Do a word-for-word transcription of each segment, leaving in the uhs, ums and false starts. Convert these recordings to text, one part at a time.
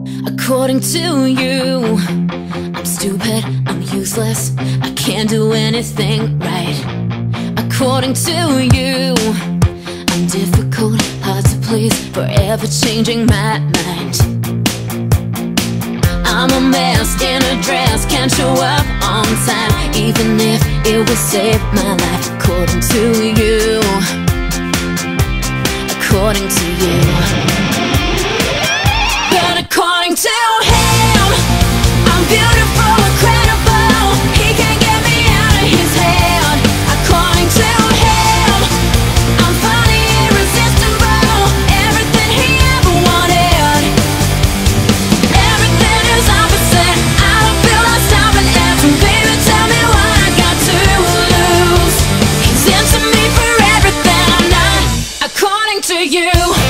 According to you, I'm stupid, I'm useless, I can't do anything right. According to you, I'm difficult, hard to please, forever changing my mind. I'm a mess in a dress, can't show up on time, even if it would save my life. According to you, according to you. But according to him, I'm beautiful, incredible, he can't get me out of his head. According to him, I'm funny, irresistible, everything he ever wanted. Everything is opposite, I don't feel like stopping it. So baby, tell me what I got to lose. He's into me for everything I'm not. According to you,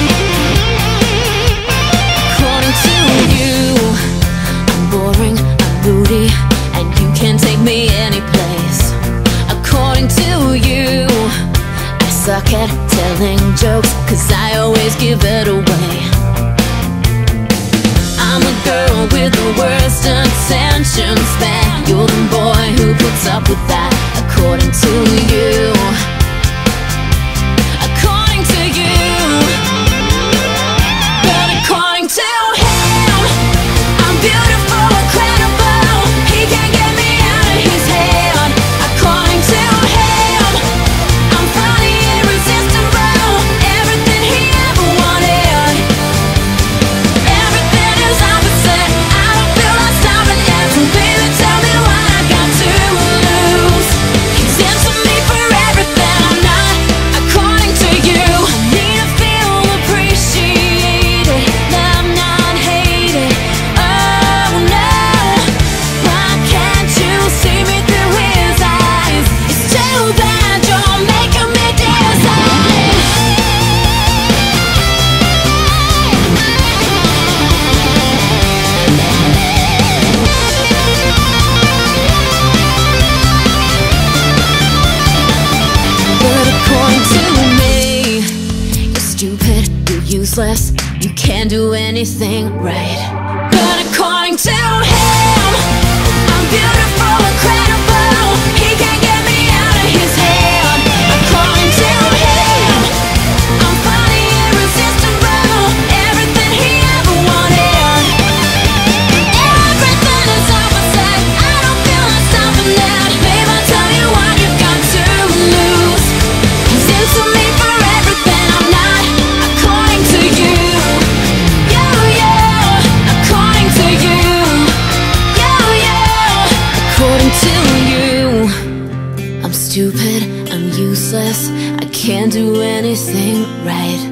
according to you, I'm boring, I'm moody, and you can't take me anyplace. According to you, I suck at telling jokes, cause I always give it away. I'm a girl with the worst intentions, man, you're the boy who puts up with that. According to you, according to you. But according to him, I'm beautiful, incredible, he can't get me out of his head. According to him, I'm funny, irresistible, everything he ever wanted. Everything is opposite, I don't feel like stopping it. So baby, tell me what I got to lose. He's into me for everything I'm not. According to you, I need to feel appreciated, love, not hated. Oh no, why can't you see me through his eyes? It's too bad you're making me decide. But according to me, you're stupid, you're useless, you can't do anything right. But according to him, I'm beautiful, incredible, he can't get me out of his head. According to him, I'm funny, irresistible, everything he ever wanted. Everything is opposite, I don't feel like stopping it. Babe, I'll tell you what you've got to lose. He's into me for everything I'm not. According to you, yo, yo. According to you, yo, yo. According to you, I'm stupid, I'm useless, I can't do anything right.